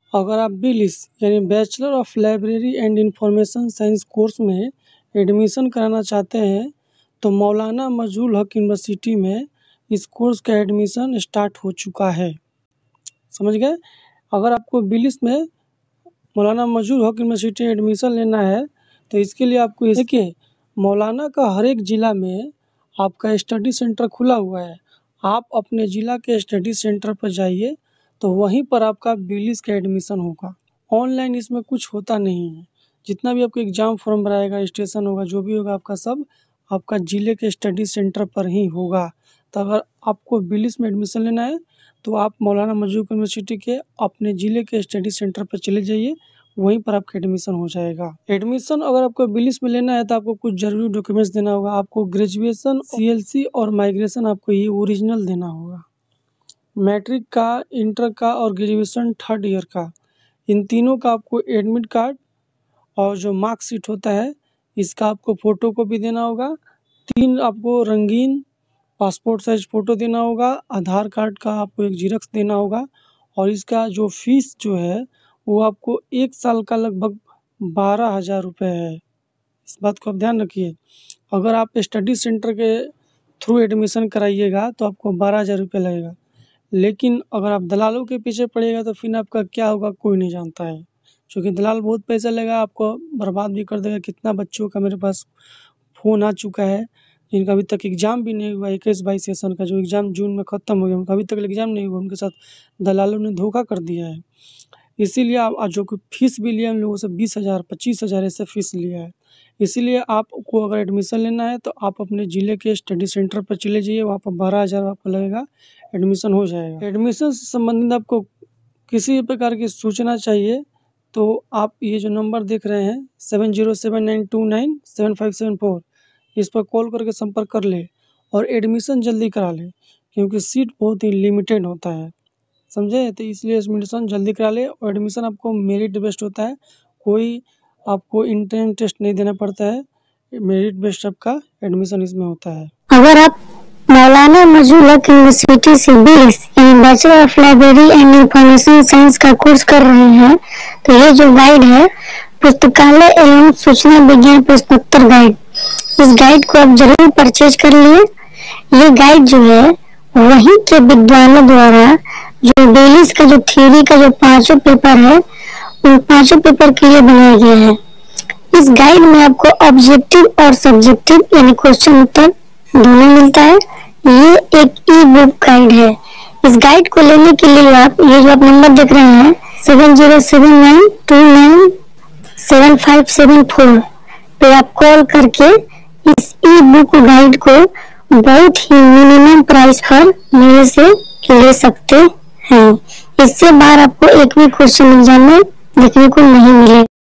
अगर आप BLIS यानी bachelor of library and information science course में एडमिशन कराना चाहते हैं तो मौलाना मजहूल हक यूनिवर्सिटी में इस कोर्स का एडमिशन स्टार्ट हो चुका है। समझ गए? अगर आपको BLIS में मौलाना मजहूल हक यूनिवर्सिटी में एडमिशन लेना है तो इसके लिए आपको देखिए, मौलाना का हर एक ज़िला में आपका स्टडी सेंटर खुला हुआ है। आप अपने ज़िला के स्टडी सेंटर पर जाइए तो वहीं पर आपका BLIS का एडमिशन होगा। ऑनलाइन इसमें कुछ होता नहीं है। जितना भी आपको एग्ज़ाम फॉर्म भराएगा, रजिस्ट्रेशन होगा, जो भी होगा आपका सब आपका ज़िले के स्टडी सेंटर पर ही होगा। तो अगर आपको BLIS में एडमिशन लेना है तो आप मौलाना मजहूल यूनिवर्सिटी के अपने ज़िले के स्टडी सेंटर पर चले जाइए, वहीं पर आपका एडमिशन हो जाएगा। एडमिशन अगर आपको BLIS में लेना है तो आपको कुछ ज़रूरी डॉक्यूमेंट्स देना होगा। आपको ग्रेजुएशन, CLC और माइग्रेशन आपको ये ओरिजिनल देना होगा। मैट्रिक का, इंटर का और ग्रेजुएशन 3rd ईयर का, इन तीनों का आपको एडमिट कार्ड और जो मार्कशीट होता है इसका आपको फ़ोटो कॉपी देना होगा। 3 आपको रंगीन पासपोर्ट साइज़ फ़ोटो देना होगा। आधार कार्ड का आपको एक ज़ेरॉक्स देना होगा और इसका जो फ़ीस जो है वो आपको 1 साल का लगभग 12,000 रुपये है। इस बात को आप ध्यान रखिए। अगर आप स्टडी सेंटर के थ्रू एडमिशन कराइएगा तो आपको 12,000 रुपये लगेगा, लेकिन अगर आप दलालों के पीछे पड़िएगा तो फिर आपका क्या होगा कोई नहीं जानता है। क्योंकि दलाल बहुत पैसा लेगा, आपको बर्बाद भी कर देगा। कितना बच्चों का मेरे पास फ़ोन आ चुका है जिनका अभी तक एग्ज़ाम भी नहीं हुआ। 21-22 सेशन का जो एग्ज़ाम जून में ख़त्म हो गया, उनका अभी तक एग्ज़ाम नहीं हुआ, उनके साथ दलालों ने धोखा कर दिया है। इसीलिए आप जो कि फ़ीस भी लिया उन लोगों से 20,000, 25,000 ऐसे फ़ीस लिया है। इसीलिए आपको अगर एडमिशन लेना है तो आप अपने ज़िले के स्टडी सेंटर पर चले जाइए, वहाँ पर 12,000 आपको लगेगा, एडमिशन हो जाएगा। एडमिशन से संबंधित आपको किसी भी प्रकार की सूचना चाहिए तो आप ये जो नंबर देख रहे हैं 7079297574 इस पर कॉल करके संपर्क कर ले और एडमिशन जल्दी करा ले, क्योंकि सीट बहुत ही लिमिटेड होता है। समझे? तो इसलिए एडमिशन जल्दी करा ले और एडमिशन आपको मेरिट बेस्ड होता है। कोई आपको इंट्रेंस टेस्ट नहीं देना पड़ता है। मेरिट बेस्ड आपका एडमिशन इसमें होता है। अगर आप मौलाना मजहूल हक यूनिवर्सिटी से BLIS यानी bachelor of library and information science का कोर्स कर रहे हैं तो ये जो गाइड है पुस्तकालय एवं सूचना विज्ञान प्रश्नोत्तर गाइड, इस गाइड को आप जरूर परचेज कर लिए। ये गाइड जो है वहीं के विद्वानों द्वारा जो BLIS का जो थ्योरी का जो 5 पेपर है उन 5 पेपर के लिए बनाया गया है। इस गाइड में आपको ऑब्जेक्टिव और सब्जेक्टिव यानी क्वेश्चन उत्तर दोनों मिलता है। ये एक ई-बुक गाइड है। इस गाइड को लेने के लिए आप ये जो आप नंबर देख रहे हैं 7079297574 पे आप कॉल करके इस ई-बुक गाइड को बहुत ही मिनिमम प्राइस पर मेरे से ले सकते हैं। इससे बाहर आपको एक भी क्वेश्चन एग्जाम में देखने को नहीं मिलेगा।